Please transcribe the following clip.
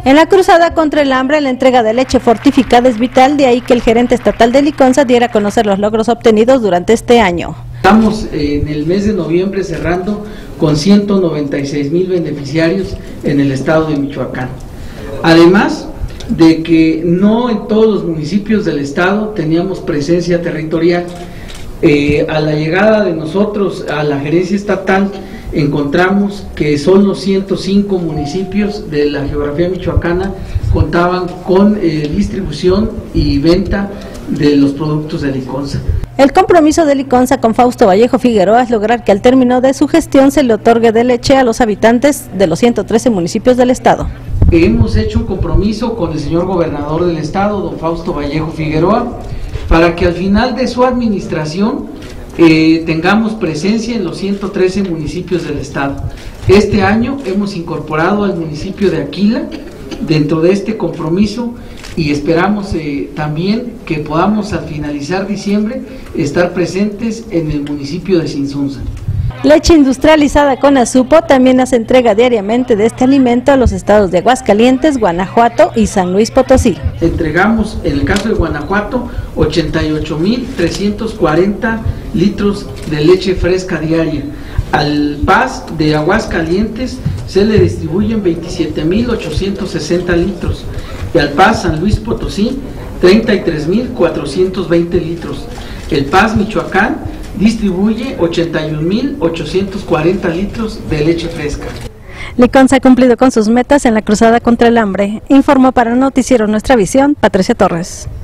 En la cruzada contra el hambre, la entrega de leche fortificada es vital, de ahí que el gerente estatal de Liconza diera a conocer los logros obtenidos durante este año. Estamos en el mes de noviembre cerrando con 196,000 beneficiarios en el estado de Michoacán. Además de que no en todos los municipios del estado teníamos presencia territorial. A la llegada de nosotros a la gerencia estatal encontramos que solo 105 municipios de la geografía michoacana contaban con distribución y venta de los productos de Liconza. El compromiso de Liconza con Fausto Vallejo Figueroa es lograr que al término de su gestión se le otorgue de leche a los habitantes de los 113 municipios del estado. Hemos hecho un compromiso con el señor gobernador del estado, don Fausto Vallejo Figueroa, para que al final de su administración tengamos presencia en los 113 municipios del estado. Este año hemos incorporado al municipio de Aquila dentro de este compromiso y esperamos también que podamos al finalizar diciembre estar presentes en el municipio de Sinsunza. Leche industrializada con Azupo también hace entrega diariamente de este alimento a los estados de Aguascalientes, Guanajuato y San Luis Potosí. Entregamos, en el caso de Guanajuato, 88,340 litros de leche fresca diaria. Al PAS de Aguascalientes se le distribuyen 27,860 litros y al PAS San Luis Potosí 33,420 litros. El PAS Michoacán distribuye 81,840 litros de leche fresca. Liconza ha cumplido con sus metas en la cruzada contra el hambre. Informó para Noticiero Nuestra Visión, Patricia Torres.